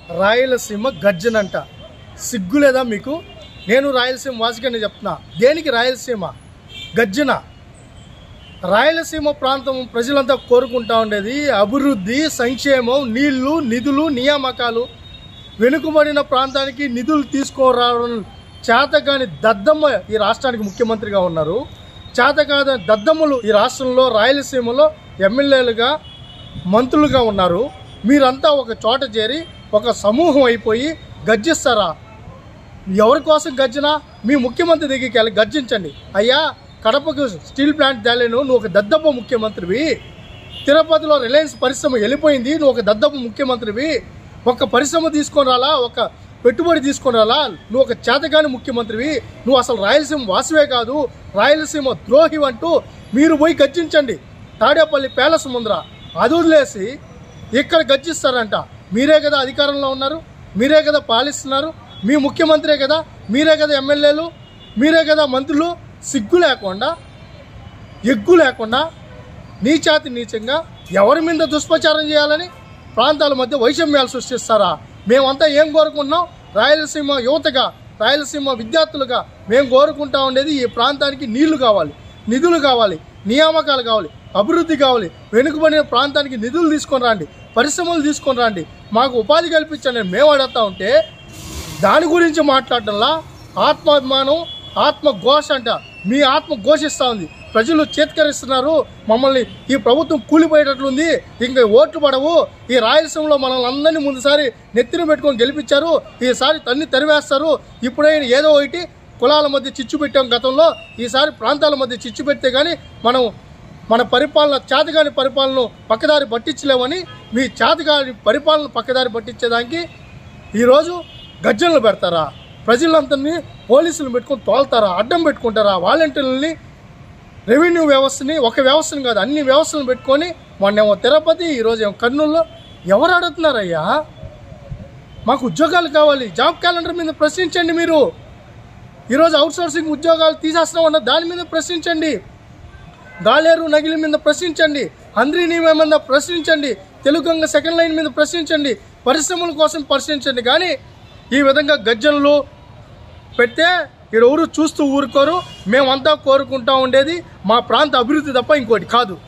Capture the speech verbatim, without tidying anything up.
రాయలసీమ గర్జనంట. సిగ్గు లేదా మీకు? నేను రాయలసీమ వాసిగానే చెప్తున్నా. దేనికి రాయలసీమ గర్జన? రాయలసీమ ప్రాంతం ప్రజలంతా కోరుకుంటా ఉండేది అభివృద్ధి, సంక్షేమం, నీళ్లు, నిధులు, నియామకాలు. వెనుకబడిన ప్రాంతానికి నిధులు తీసుకురావడం చేతగాని దద్దమ్మ ఈ రాష్ట్రానికి ముఖ్యమంత్రిగా ఉన్నారు. చేతకాని దద్దమ్మలు ఈ రాష్ట్రంలో రాయలసీమలో ఎమ్మెల్యేలుగా, మంత్రులుగా ఉన్నారు. మీరంతా ఒక చోట చేరి ఒక సమూహం అయిపోయి గర్జిస్తారా? ఎవరి కోసం గర్జన? మీ ముఖ్యమంత్రి దగ్గరికి వెళ్ళి గర్జించండి. అయ్యా, కడపకు స్టీల్ ప్లాంట్ తేలేను, నువ్వు ఒక దద్దప్ప ముఖ్యమంత్రివి. తిరుపతిలో రిలయన్స్ పరిశ్రమ వెళ్ళిపోయింది, నువ్వు ఒక దద్దప్ప ముఖ్యమంత్రివి. ఒక పరిశ్రమ తీసుకొని రాలా, ఒక పెట్టుబడి తీసుకొని రాలా, నువ్వు ఒక చేతగాని ముఖ్యమంత్రివి. నువ్వు అసలు రాయలసీమ వాసివే కాదు, రాయలసీమ ద్రోహి అంటూ మీరు పోయి గర్జించండి. తాడేపల్లి ప్యాలెస్ ముందర అది వదిలేసి ఇక్కడ గర్జిస్తారంట. మీరే కదా అధికారంలో ఉన్నారు, మీరే కదా పాలిస్తున్నారు, మీ ముఖ్యమంత్రే కదా, మీరే కదా ఎమ్మెల్యేలు, మీరే కదా మంత్రులు. సిగ్గు లేకుండా, ఎగ్గు లేకుండా, నీచాతి నీచంగా ఎవరి మీద దుష్ప్రచారం చేయాలని ప్రాంతాల మధ్య వైషమ్యాలు సృష్టిస్తారా? మేమంతా ఏం కోరుకుంటున్నాం? రాయలసీమ యువతగా, రాయలసీమ విద్యార్థులుగా మేము కోరుకుంటా ఉండేది ఈ ప్రాంతానికి నీళ్లు కావాలి, నిధులు కావాలి, నియామకాలు కావాలి, అభివృద్ధి కావాలి. వెనుకబడిన ప్రాంతానికి నిధులు తీసుకొని రండి, పరిశ్రమలు తీసుకొని రండి, మాకు ఉపాధి కల్పించండి మేము అడుగుతా ఉంటే దాని గురించి మాట్లాడటంలా ఆత్మాభిమానం, ఆత్మఘోష అంట. మీ ఆత్మ ఘోషిస్తూ ఉంది. ప్రజలు చేత్కరిస్తున్నారు, మమ్మల్ని ఈ ప్రభుత్వం కూలిపోయేటట్లుంది, ఇంకా ఓట్లు పడవు, ఈ రాయలసీమలో మనల్ని అందరినీ ముందుసారి నెత్తిన పెట్టుకొని గెలిపించారు, ఈసారి తన్ని తరివేస్తారు, ఇప్పుడైనా ఏదో ఒకటి కులాల మధ్య చిచ్చు పెట్టాం గతంలో, ఈసారి ప్రాంతాల మధ్య చిచ్చు పెడితే కానీ మనం మన పరిపాలన చేతగాని పరిపాలన పక్కదారి పట్టించలేమని, మీ చేతగాని పరిపాలన పక్కదారి పట్టించేదానికి ఈరోజు గర్జనలు పెడతారా? ప్రజలందరినీ పోలీసులు పెట్టుకొని తోలుతారా? అడ్డం పెట్టుకుంటారా? వాలంటీర్లని, రెవెన్యూ వ్యవస్థని, ఒక వ్యవస్థను కాదు అన్ని వ్యవస్థలను పెట్టుకొని మొన్నేమో తిరుపతి, ఈరోజు ఏమో కర్నూలులో ఎవరు అడుగుతున్నారయ్యా? మాకు ఉద్యోగాలు కావాలి, జాబ్ క్యాలెండర్ మీద ప్రశ్నించండి. మీరు ఈరోజు అవుట్సోర్సింగ్ ఉద్యోగాలు తీసేస్తున్నామన్న దాని మీద ప్రశ్నించండి. గాలేరు నగిలి మీద ప్రశ్నించండి, అంద్రీనీమ మీద ప్రశ్నించండి, తెలుగంగ సెకండ్ లైన్ మీద ప్రశ్నించండి, పరిశ్రమల కోసం ప్రశ్నించండి. కానీ ఈ విధంగా గర్జనలు పెడితే ఇక్కడ ఎవరు చూస్తూ ఊరుకోరు. మేమంతా కోరుకుంటా ఉండేది మా ప్రాంత అభివృద్ధి తప్ప ఇంకోటి కాదు.